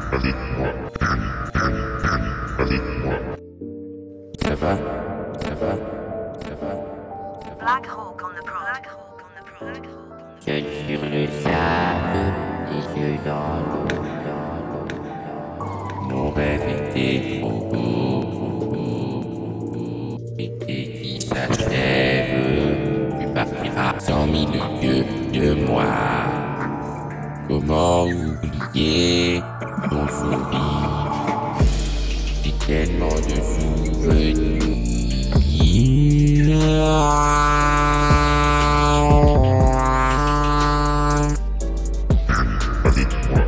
avec moi. Avec moi. Ça va, ça va, ça va. Black Hawk on the prod. Seul sur le sable, les yeux dans l'eau. Mon rêve était trop beau, était qui s'achève. Tu partiras 100 000 lieues de moi. Comment oublier ton sourire? J'ai tellement de souvenirs. Avec moi.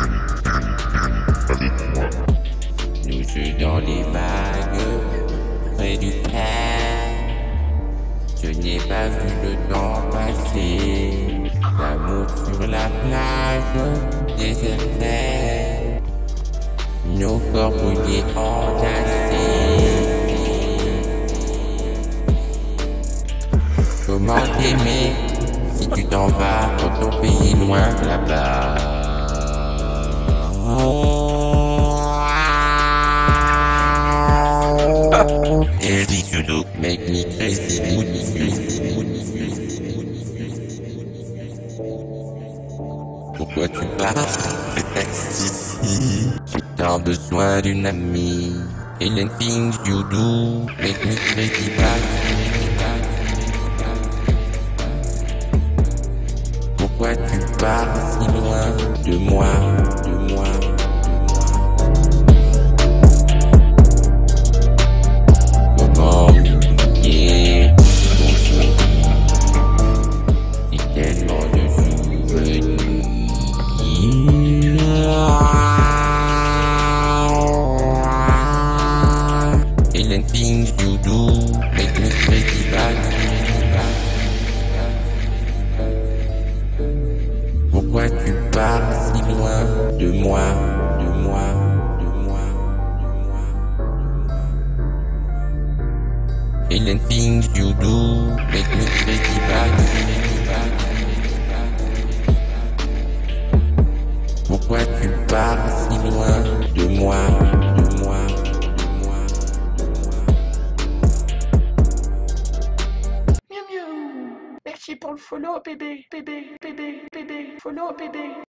Avec moi. Nous jeux dans les vagues, près du terre. Je n'ai pas vu le temps passer. L'amour sur la plage désertaire. Nos corps brûlés entassés. Comment t'aimer si tu t'en vas quand ton pays est loin là-bas? Et dis surtout, make me crazy, pourquoi tu pars? Reste ici. J'ai tant besoin d'une amie. And the things you do make me crazy back. Pourquoi tu pars si loin de moi, de moi? Comment oublier ton sourire? J'ai tellement de souvenirs. And the things you do make me crazy back. Pourquoi tu pars si loin de moi, de moi, de moi, de moi? And the things you do make me crazy back. Pourquoi tu pars si loin de moi, de moi, de moi, de moi? Mieux mieux. Merci pour le follow, bébé, bébé, bébé, bébé. Follow, bébé.